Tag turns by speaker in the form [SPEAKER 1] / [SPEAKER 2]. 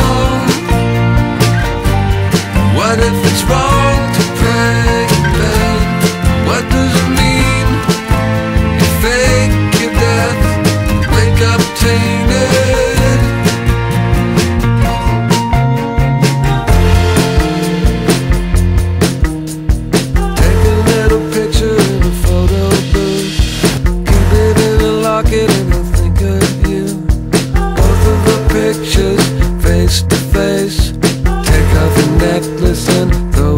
[SPEAKER 1] What if it's wrong to pray in vain? What does it mean? You fake your death, wake up tainted. Take a little picture in a photo booth, keep it in a locket and I'll think of you. Both of the pictures face to face. Take off the necklace and throw